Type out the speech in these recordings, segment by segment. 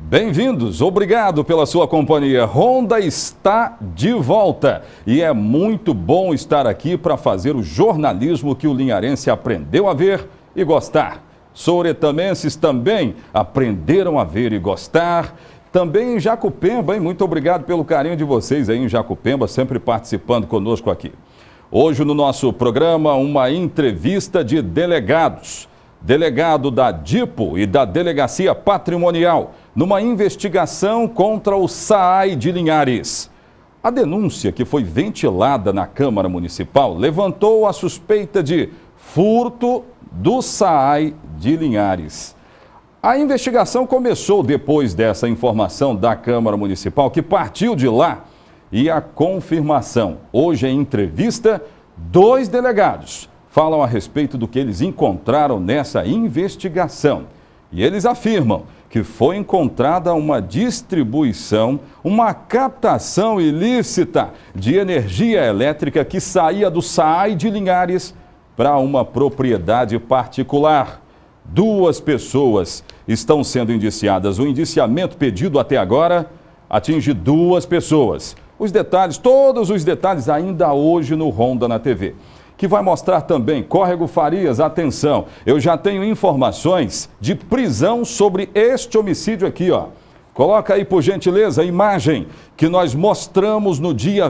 Bem-vindos, obrigado pela sua companhia. Honda está de volta e é muito bom estar aqui para fazer o jornalismo que o linharense aprendeu a ver e gostar. Souretamenses também aprenderam a ver e gostar. Também em Jacupemba, hein? Muito obrigado pelo carinho de vocês aí em Jacupemba, sempre participando conosco aqui. Hoje no nosso programa, uma entrevista de delegados. Delegado da DIPO e da Delegacia Patrimonial, numa investigação contra o SAAI de Linhares. A denúncia que foi ventilada na Câmara Municipal levantou a suspeita de furto do SAAI de Linhares. A investigação começou depois dessa informação da Câmara Municipal, que partiu de lá, e a confirmação. Hoje em entrevista, 2 delegados falam a respeito do que eles encontraram nessa investigação. E eles afirmam que foi encontrada uma distribuição, uma captação ilícita de energia elétrica que saía do SAAI de Linhares para uma propriedade particular. 2 pessoas estão sendo indiciadas. O indiciamento pedido até agora atinge 2 pessoas. Os detalhes, todos os detalhes ainda hoje no Honda na TV. Que vai mostrar também, Córrego Farias, atenção, eu já tenho informações de prisão sobre este homicídio aqui, ó. Coloca aí, por gentileza, a imagem que nós mostramos no dia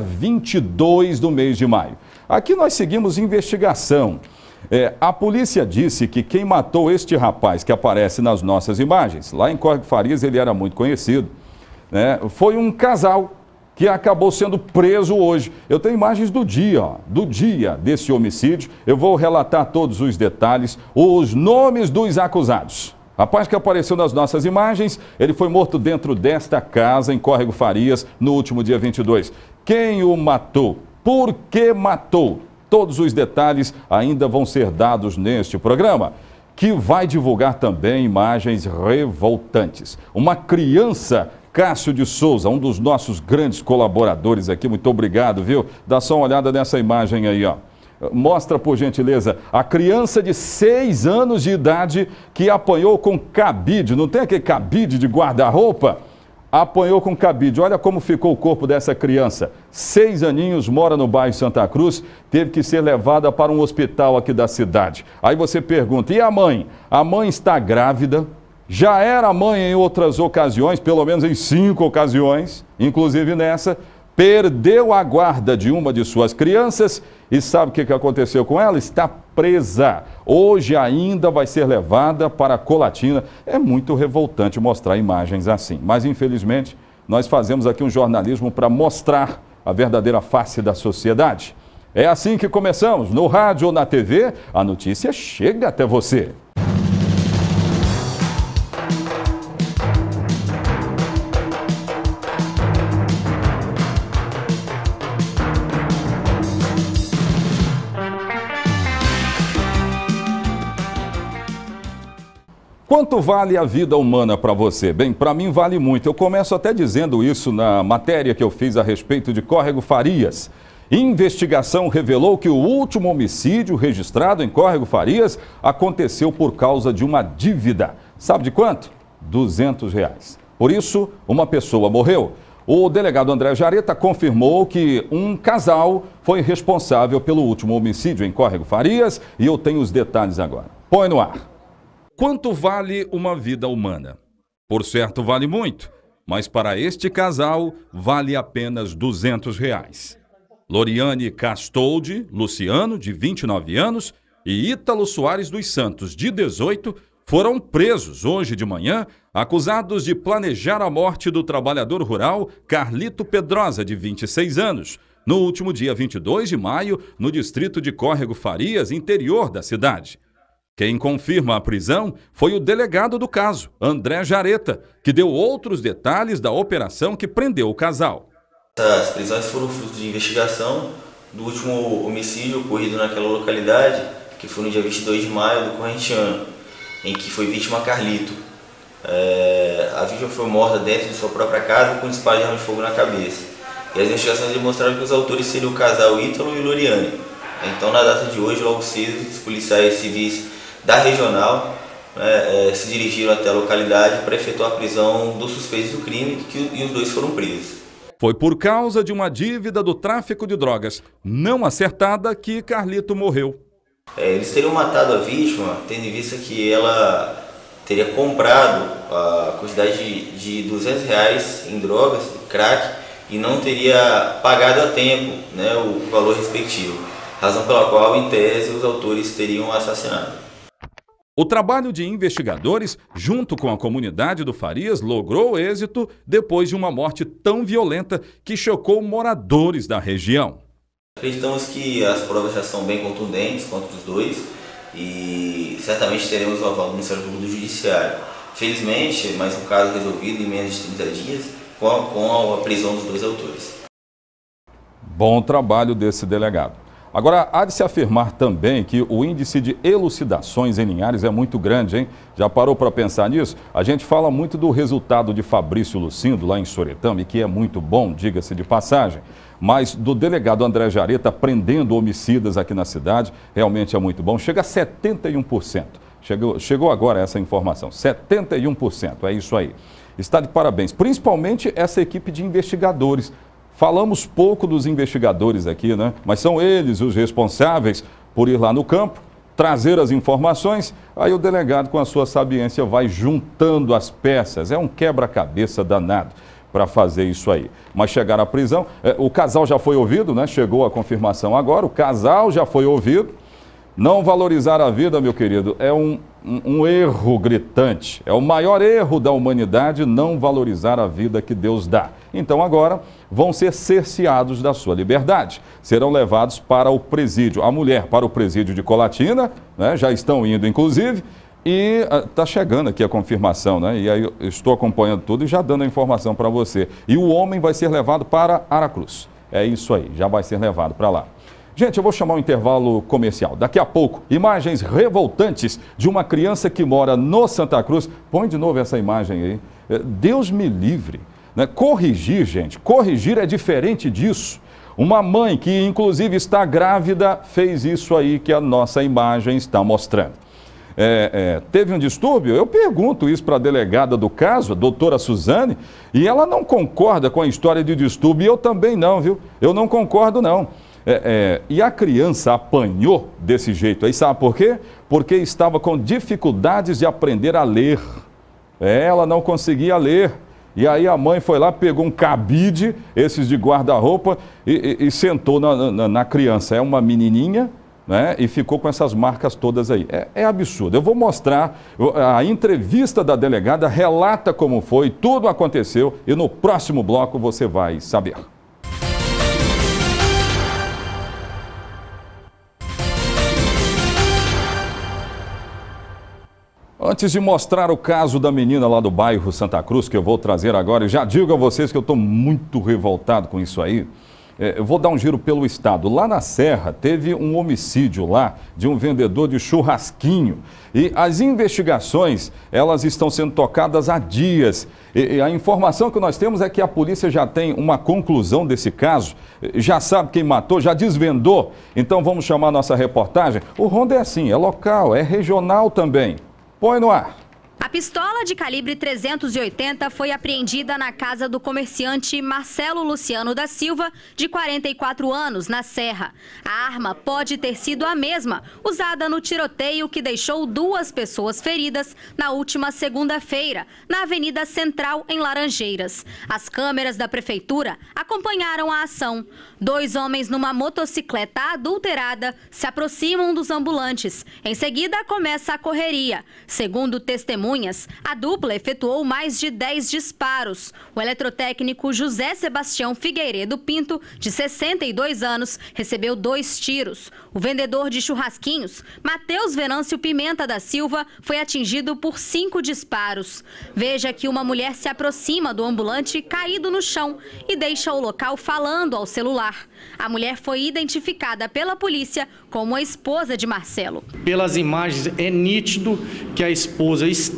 22 do mês de maio. Aqui nós seguimos investigação. A polícia disse que quem matou este rapaz que aparece nas nossas imagens, lá em Córrego Farias, ele era muito conhecido, né? Foi um casal que acabou sendo preso hoje. Eu tenho imagens do dia, ó, desse homicídio. Eu vou relatar todos os detalhes, os nomes dos acusados. Rapaz que apareceu nas nossas imagens, ele foi morto dentro desta casa em Córrego Farias no último dia 22. Quem o matou? Por que matou? Todos os detalhes ainda vão ser dados neste programa, que vai divulgar também imagens revoltantes. Uma criança, Cássio de Souza, um dos nossos grandes colaboradores aqui, muito obrigado, viu? Dá só uma olhada nessa imagem aí, ó. Mostra, por gentileza, a criança de 6 anos de idade que apanhou com cabide, não tem aquele cabide de guarda-roupa? Apanhou com cabide. Olha como ficou o corpo dessa criança. 6 aninhos, mora no bairro Santa Cruz, teve que ser levada para um hospital aqui da cidade. Aí você pergunta, e a mãe? A mãe está grávida. Já era mãe em outras ocasiões, pelo menos em 5 ocasiões, inclusive nessa, perdeu a guarda de uma de suas crianças e sabe o que aconteceu com ela? Está presa. Hoje ainda vai ser levada para a Colatina. É muito revoltante mostrar imagens assim, mas infelizmente nós fazemos aqui um jornalismo para mostrar a verdadeira face da sociedade. É assim que começamos, no rádio ou na TV, a notícia chega até você. Quanto vale a vida humana para você? Bem, para mim vale muito. Eu começo até dizendo isso na matéria que eu fiz a respeito de Córrego Farias. Investigação revelou que o último homicídio registrado em Córrego Farias aconteceu por causa de uma dívida. Sabe de quanto? R$200. Por isso, uma pessoa morreu. O delegado André Jareta confirmou que um casal foi responsável pelo último homicídio em Córrego Farias e eu tenho os detalhes agora. Põe no ar. Quanto vale uma vida humana? Por certo, vale muito, mas para este casal, vale apenas R$200. Loriane Castoldi, Luciano, de 29 anos, e Ítalo Soares dos Santos, de 18, foram presos hoje de manhã, acusados de planejar a morte do trabalhador rural Carlito Pedrosa, de 26 anos, no último dia 22 de maio, no distrito de Córrego Farias, interior da cidade. Quem confirma a prisão foi o delegado do caso, André Jareta, que deu outros detalhes da operação que prendeu o casal. As prisões foram fruto de investigação do último homicídio ocorrido naquela localidade, que foi no dia 22 de maio do corrente ano, em que foi vítima Carlito. A vítima foi morta dentro de sua própria casa com um disparo de arma de fogo na cabeça. E as investigações demonstraram que os autores seriam o casal Ítalo e Loriane. Então, na data de hoje, logo cedo, os policiais civis da regional se dirigiram até a localidade para efetuar a prisão dos suspeitos do crime e os dois foram presos. Foi por causa de uma dívida do tráfico de drogas não acertada que Carlito morreu. Eles teriam matado a vítima, tendo em vista que ela teria comprado a quantidade de R$200 em drogas, crack, e não teria pagado a tempo, né, o valor respectivo, razão pela qual, em tese, os autores teriam assassinado. O trabalho de investigadores, junto com a comunidade do Farias, logrou êxito depois de uma morte tão violenta que chocou moradores da região. Acreditamos que as provas já são bem contundentes contra os dois e certamente teremos o aval do Ministério Público do Judiciário. Felizmente, mais um caso resolvido em menos de 30 dias com a prisão dos dois autores. Bom trabalho desse delegado. Agora, há de se afirmar também que o índice de elucidações em Linhares é muito grande, hein? Já parou para pensar nisso? A gente fala muito do resultado de Fabrício Lucindo, lá em Soretama, que é muito bom, diga-se de passagem. Mas do delegado André Jareta prendendo homicidas aqui na cidade, realmente é muito bom. Chega a 71%. Chegou agora essa informação, 71%, é isso aí. Está de parabéns, principalmente essa equipe de investigadores. Falamos pouco dos investigadores aqui, né? Mas são eles os responsáveis por ir lá no campo, trazer as informações, aí o delegado com a sua sabiência vai juntando as peças. É um quebra-cabeça danado para fazer isso aí. Mas chegar à prisão, o casal já foi ouvido, né? Chegou a confirmação agora, o casal já foi ouvido. Não valorizar a vida, meu querido, é um erro gritante. É o maior erro da humanidade não valorizar a vida que Deus dá. Então agora vão ser cerceados da sua liberdade. Serão levados para o presídio. A mulher para o presídio de Colatina, né? Já estão indo inclusive. E está chegando aqui a confirmação, né? E aí eu estou acompanhando tudo e já dando a informação para você. E o homem vai ser levado para Aracruz. É isso aí, já vai ser levado para lá. Gente, eu vou chamar um intervalo comercial. Daqui a pouco, imagens revoltantes de uma criança que mora no Santa Cruz. Põe de novo essa imagem aí. Deus me livre. Né? Corrigir, gente, corrigir é diferente disso. Uma mãe que inclusive está grávida fez isso aí que a nossa imagem está mostrando. Teve um distúrbio? Eu pergunto isso para a delegada do caso, a doutora Suzane, e ela não concorda com a história de distúrbio. E eu também não, viu? Eu não concordo, não. E a criança apanhou desse jeito aí, sabe por quê? Porque estava com dificuldades de aprender a ler. Ela não conseguia ler. E aí a mãe foi lá, pegou um cabide, esses de guarda-roupa, e sentou na criança. É uma menininha, né? E ficou com essas marcas todas aí. É absurdo. Eu vou mostrar, a entrevista da delegada relata como foi, tudo aconteceu, e no próximo bloco você vai saber. Antes de mostrar o caso da menina lá do bairro Santa Cruz, que eu vou trazer agora, eu já digo a vocês que eu estou muito revoltado com isso aí. Eu vou dar um giro pelo estado. Lá na Serra, teve um homicídio lá de um vendedor de churrasquinho. E as investigações, elas estão sendo tocadas há dias. E a informação que nós temos é que a polícia já tem uma conclusão desse caso, já sabe quem matou, já desvendou. Então vamos chamar nossa reportagem. O Ronda é assim, é local, é regional também. Põe no ar. A pistola de calibre 380 foi apreendida na casa do comerciante Marcelo Luciano da Silva, de 44 anos, na Serra. A arma pode ter sido a mesma, usada no tiroteio que deixou 2 pessoas feridas na última segunda-feira, na Avenida Central, em Laranjeiras. As câmeras da prefeitura acompanharam a ação. 2 homens numa motocicleta adulterada se aproximam dos ambulantes. Em seguida, começa a correria. Segundo testemunhas, a dupla efetuou mais de 10 disparos. O eletrotécnico José Sebastião Figueiredo Pinto, de 62 anos, recebeu 2 tiros. O vendedor de churrasquinhos, Matheus Venâncio Pimenta da Silva, foi atingido por 5 disparos. Veja que uma mulher se aproxima do ambulante caído no chão e deixa o local falando ao celular. A mulher foi identificada pela polícia como a esposa de Marcelo. Pelas imagens é nítido que a esposa está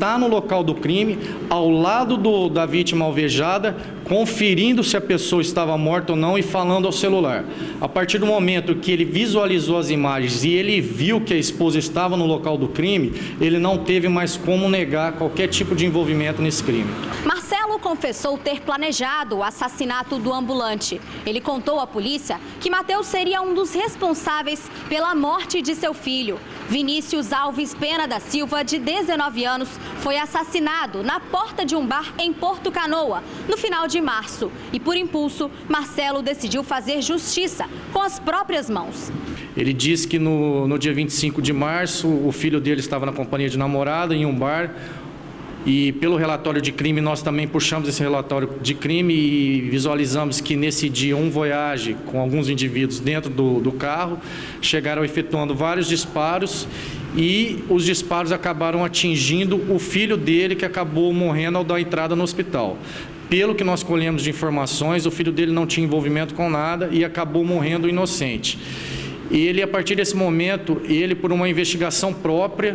está no local do crime, ao lado da vítima alvejada, conferindo se a pessoa estava morta ou não e falando ao celular. A partir do momento que ele visualizou as imagens e ele viu que a esposa estava no local do crime, ele não teve mais como negar qualquer tipo de envolvimento nesse crime. Marcelo confessou ter planejado o assassinato do ambulante. Ele contou à polícia que Mateus seria um dos responsáveis pela morte de seu filho. Vinícius Alves Pena da Silva, de 19 anos, foi assassinado na porta de um bar em Porto Canoa, no final de março. E por impulso, Marcelo decidiu fazer justiça com as próprias mãos. Ele disse que no dia 25 de março, o filho dele estava na companhia de namorada em um bar. E pelo relatório de crime, nós também puxamos esse relatório de crime e visualizamos que nesse dia um Voyage com alguns indivíduos dentro do carro chegaram efetuando vários disparos e os disparos acabaram atingindo o filho dele, que acabou morrendo ao dar entrada no hospital. Pelo que nós colhemos de informações, o filho dele não tinha envolvimento com nada e acabou morrendo inocente. Ele, a partir desse momento, ele, por uma investigação própria,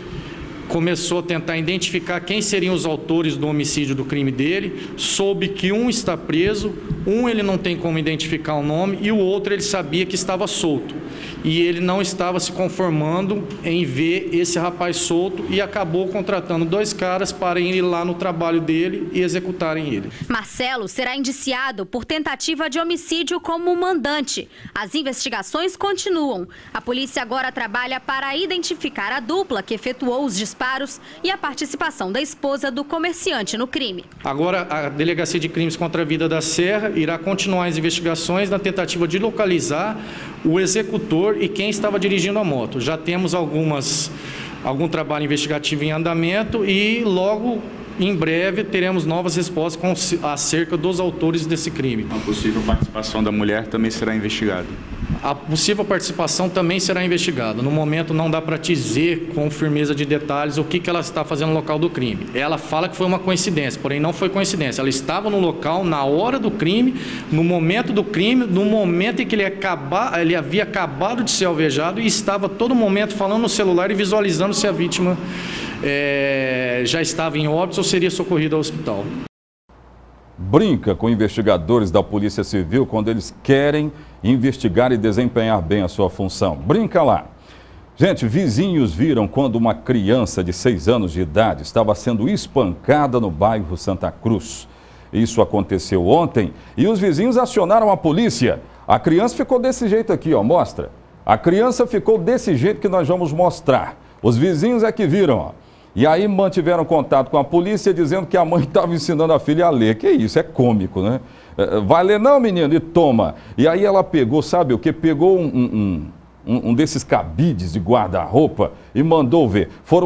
começou a tentar identificar quem seriam os autores do homicídio do crime dele, soube que um está preso, um ele não tem como identificar o nome e o outro ele sabia que estava solto. E ele não estava se conformando em ver esse rapaz solto e acabou contratando 2 caras para irem lá no trabalho dele e executarem ele. Marcelo será indiciado por tentativa de homicídio como mandante. As investigações continuam. A polícia agora trabalha para identificar a dupla que efetuou os disparos e a participação da esposa do comerciante no crime. Agora, a Delegacia de Crimes contra a Vida da Serra irá continuar as investigações na tentativa de localizar o executor e quem estava dirigindo a moto. Já temos algum trabalho investigativo em andamento e logo em breve teremos novas respostas acerca dos autores desse crime. A possível participação da mulher também será investigada. A possível participação também será investigada. No momento não dá para dizer com firmeza de detalhes o que ela está fazendo no local do crime. Ela fala que foi uma coincidência, porém não foi coincidência. Ela estava no local na hora do crime, no momento do crime, no momento em que ele havia acabado de ser alvejado e estava a todo momento falando no celular e visualizando se a vítima já estava em óbito ou seria socorrida ao hospital. Brinca com investigadores da Polícia Civil quando eles querem investigar e desempenhar bem a sua função. Brinca lá. Gente, vizinhos viram quando uma criança de 6 anos de idade estava sendo espancada no bairro Santa Cruz. Isso aconteceu ontem e os vizinhos acionaram a polícia. A criança ficou desse jeito aqui, ó, mostra. A criança ficou desse jeito que nós vamos mostrar. Os vizinhos é que viram, ó. E aí mantiveram contato com a polícia dizendo que a mãe estava ensinando a filha a ler. Que isso, é cômico, né? Vai ler não, menino? E toma. E aí ela pegou, sabe o que? Pegou um desses cabides de guarda-roupa e mandou ver. Foram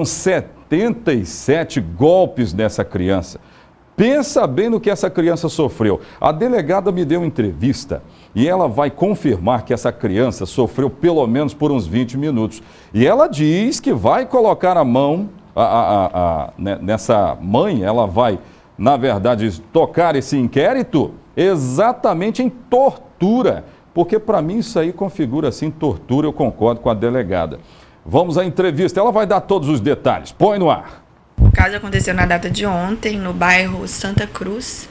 77 golpes nessa criança. Pensa bem no que essa criança sofreu. A delegada me deu entrevista e ela vai confirmar que essa criança sofreu pelo menos por uns 20 minutos. E ela diz que vai colocar a mão nessa mãe, ela vai, na verdade, tocar esse inquérito exatamente em tortura. Porque para mim isso aí configura assim tortura, eu concordo com a delegada. Vamos à entrevista, ela vai dar todos os detalhes. Põe no ar. O caso aconteceu na data de ontem, no bairro Santa Cruz,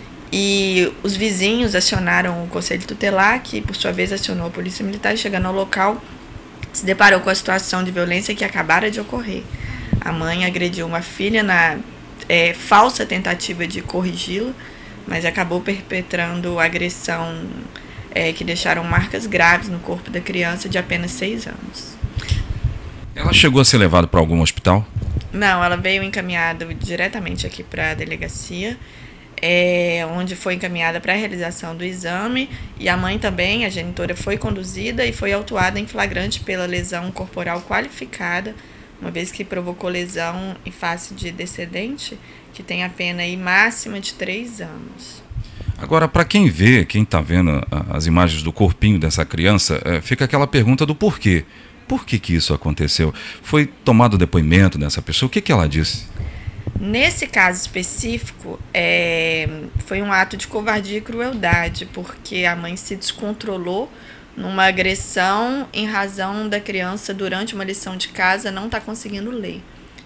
e os vizinhos acionaram o Conselho Tutelar, que por sua vez acionou a Polícia Militar, e chegando ao local, se deparou com a situação de violência que acabara de ocorrer. A mãe agrediu uma filha na falsa tentativa de corrigi-la, mas acabou perpetrando agressão que deixaram marcas graves no corpo da criança de apenas 6 anos. Ela chegou a ser levada para algum hospital? Não, ela veio encaminhada diretamente aqui para a delegacia, onde foi encaminhada para a realização do exame, e a mãe também, a genitora, foi conduzida e foi autuada em flagrante pela lesão corporal qualificada, uma vez que provocou lesão em face de decedente, que tem a pena aí máxima de 3 anos. Agora, para quem vê, quem está vendo as imagens do corpinho dessa criança, fica aquela pergunta do porquê. Por que isso aconteceu? Foi tomado depoimento dessa pessoa? O que ela disse? Nesse caso específico, foi um ato de covardia e crueldade, porque a mãe se descontrolou numa agressão em razão da criança, durante uma lição de casa, não estar conseguindo ler.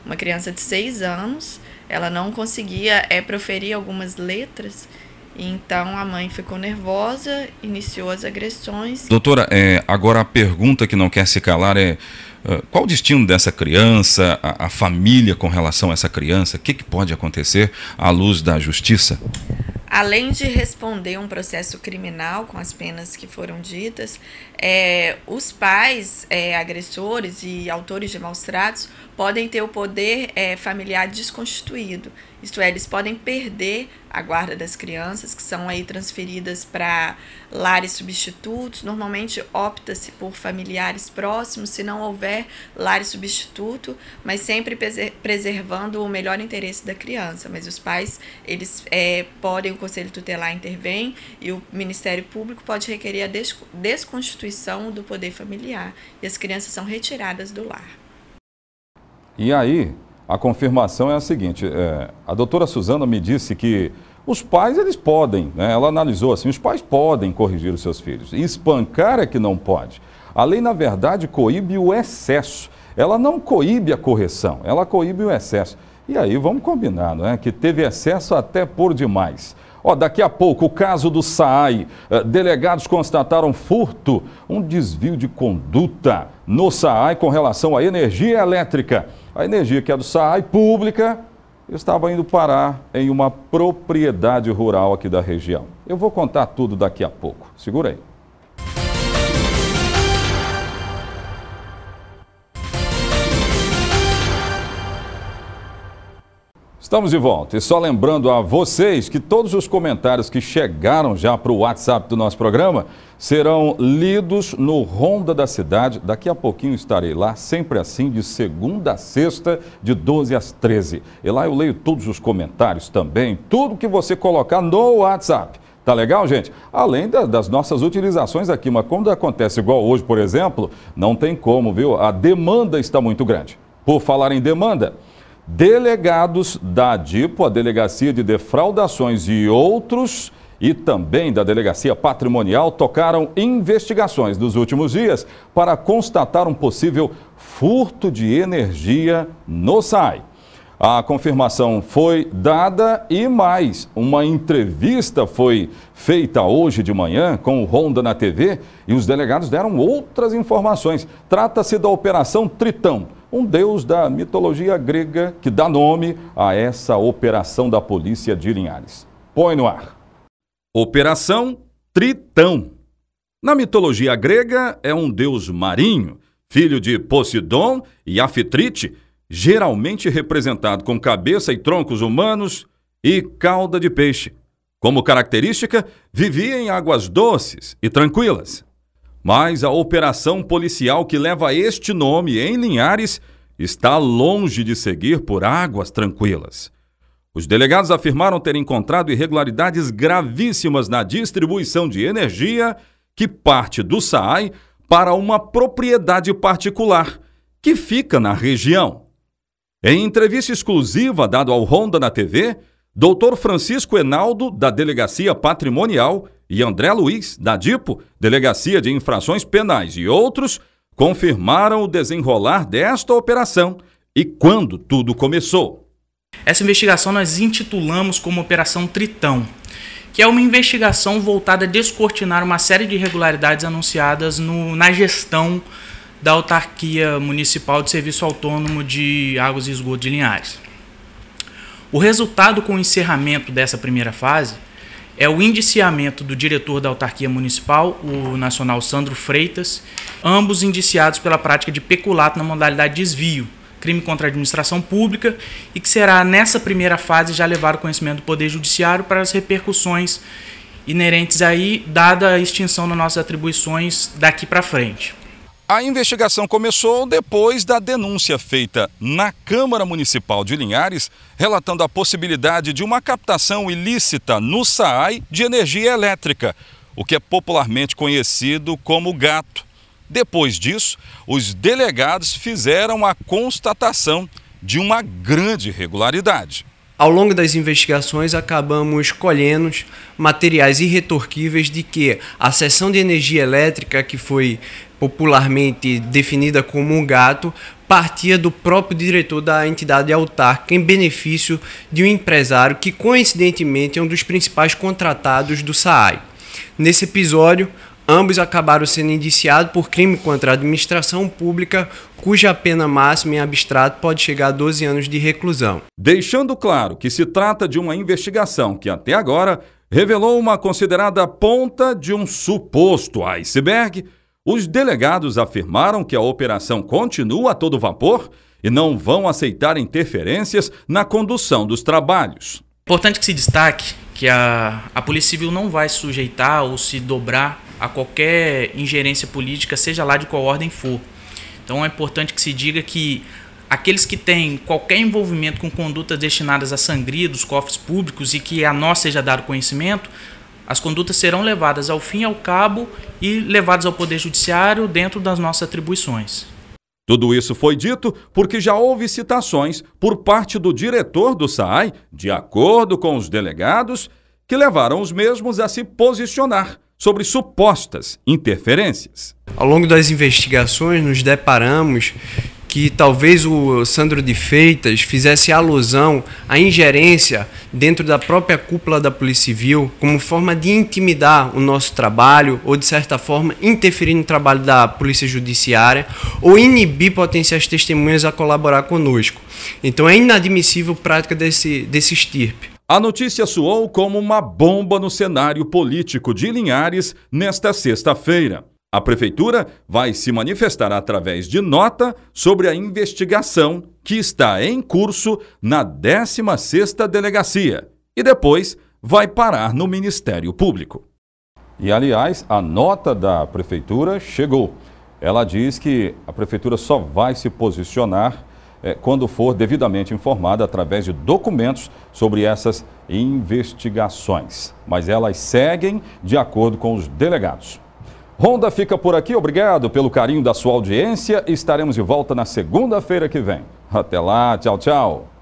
uma criança de 6 anos, ela não conseguia proferir algumas letras, então a mãe ficou nervosa, iniciou as agressões. Doutora, agora a pergunta que não quer se calar é: qual o destino dessa criança, a família com relação a essa criança? O que pode acontecer à luz da justiça? Além de responder um processo criminal com as penas que foram ditas, os pais agressores e autores de maus tratos podem ter o poder familiar desconstituído. Isto é, eles podem perder a guarda das crianças, que são aí transferidas para lares substitutos. Normalmente opta-se por familiares próximos, se não houver lares substituto, mas sempre preservando o melhor interesse da criança. Mas os pais, eles podem, o Conselho Tutelar intervém e o Ministério Público pode requerer a desconstituição do poder familiar e as crianças são retiradas do lar. E aí, a confirmação é a seguinte: a doutora Suzana me disse que os pais, eles podem, né? Ela analisou assim, os pais podem corrigir os seus filhos, e espancar é que não pode. A lei, na verdade, coíbe o excesso, ela não coíbe a correção, ela coíbe o excesso. E aí, vamos combinar, não é? Que teve excesso até por demais. Daqui a pouco, o caso do SAAI. Delegados constataram furto, um desvio de conduta no SAAI com relação à energia elétrica. A energia que é do SAAI pública estava indo parar em uma propriedade rural aqui da região. Eu vou contar tudo daqui a pouco. Segura aí. Estamos de volta e só lembrando a vocês que todos os comentários que chegaram já para o WhatsApp do nosso programa serão lidos no Ronda da Cidade. Daqui a pouquinho estarei lá, sempre assim, de segunda a sexta, de 12 às 13. E lá eu leio todos os comentários também, tudo que você colocar no WhatsApp. Tá legal, gente? Além das nossas utilizações aqui, mas quando acontece igual hoje, por exemplo, não tem como, viu? A demanda está muito grande. Por falar em demanda, delegados da ADIPO, a Delegacia de Defraudações e outros, e também da Delegacia Patrimonial, tocaram investigações nos últimos dias para constatar um possível furto de energia no SAAI. A confirmação foi dada e mais, uma entrevista foi feita hoje de manhã com o Ronda na TV e os delegados deram outras informações. Trata-se da Operação Tritão, um deus da mitologia grega que dá nome a essa operação da polícia de Linhares. Põe no ar. Operação Tritão. Na mitologia grega, é um deus marinho, filho de Poseidon e Anfitrite, geralmente representado com cabeça e troncos humanos e cauda de peixe. Como característica, vivia em águas doces e tranquilas. Mas a operação policial que leva este nome em Linhares está longe de seguir por águas tranquilas. Os delegados afirmaram ter encontrado irregularidades gravíssimas na distribuição de energia que parte do SAAI para uma propriedade particular que fica na região. Em entrevista exclusiva dada ao Ronda na TV, Dr. Francisco Enaldo, da Delegacia Patrimonial, e André Luiz, da DIPO, Delegacia de Infrações Penais e outros, confirmaram o desenrolar desta operação e quando tudo começou. Essa investigação nós intitulamos como Operação Tritão, que é uma investigação voltada a descortinar uma série de irregularidades anunciadas na gestão da Autarquia Municipal de Serviço Autônomo de Águas e Esgoto de Linhares. O resultado com o encerramento dessa primeira fase é o indiciamento do diretor da Autarquia Municipal, o nacional Sandro Freitas, ambos indiciados pela prática de peculato na modalidade desvio, crime contra a administração pública, e que será nessa primeira fase já levar o conhecimento do Poder Judiciário para as repercussões inerentes aí, dada a extinção das nossas atribuições daqui para frente. A investigação começou depois da denúncia feita na Câmara Municipal de Linhares, relatando a possibilidade de uma captação ilícita no SAAI de energia elétrica, o que é popularmente conhecido como gato. Depois disso, os delegados fizeram a constatação de uma grande irregularidade. Ao longo das investigações, acabamos colhendo materiais irretorquíveis de que a seção de energia elétrica que foi popularmente definida como um gato, partia do próprio diretor da entidade autárquica em benefício de um empresário que, coincidentemente, é um dos principais contratados do SAAI. Nesse episódio, ambos acabaram sendo indiciados por crime contra a administração pública, cuja pena máxima em abstrato pode chegar a 12 anos de reclusão. Deixando claro que se trata de uma investigação que até agora revelou uma considerada ponta de um suposto iceberg, os delegados afirmaram que a operação continua a todo vapor e não vão aceitar interferências na condução dos trabalhos. Importante que se destaque que a Polícia Civil não vai se sujeitar ou se dobrar a qualquer ingerência política, seja lá de qual ordem for. Então é importante que se diga que aqueles que têm qualquer envolvimento com condutas destinadas à sangria dos cofres públicos e que a nós seja dado conhecimento, as condutas serão levadas ao fim e ao cabo e levadas ao Poder Judiciário dentro das nossas atribuições. Tudo isso foi dito porque já houve citações por parte do diretor do SAAI, de acordo com os delegados, que levaram os mesmos a se posicionar sobre supostas interferências. Ao longo das investigações, nos deparamos que talvez o Sandro de Freitas fizesse alusão à ingerência dentro da própria cúpula da Polícia Civil como forma de intimidar o nosso trabalho ou, de certa forma, interferir no trabalho da Polícia Judiciária ou inibir potenciais testemunhas a colaborar conosco. Então é inadmissível prática desse estirpe. A notícia soou como uma bomba no cenário político de Linhares nesta sexta-feira. A Prefeitura vai se manifestar através de nota sobre a investigação que está em curso na 16ª Delegacia e depois vai parar no Ministério Público. E, aliás, a nota da Prefeitura chegou. Ela diz que a Prefeitura só vai se posicionar quando for devidamente informada através de documentos sobre essas investigações. Mas elas seguem de acordo com os delegados. Ronda fica por aqui, obrigado pelo carinho da sua audiência. Estaremos de volta na segunda-feira que vem. Até lá, tchau, tchau.